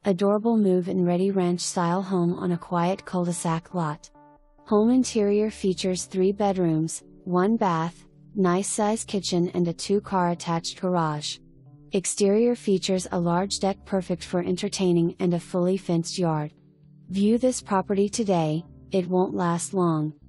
Adorable move-in ready ranch-style home on a quiet cul-de-sac lot. Home interior features 3 bedrooms, 1 bath, nice size kitchen and a 2-car attached garage. Exterior features a large deck perfect for entertaining and a fully fenced yard. View this property today, it won't last long.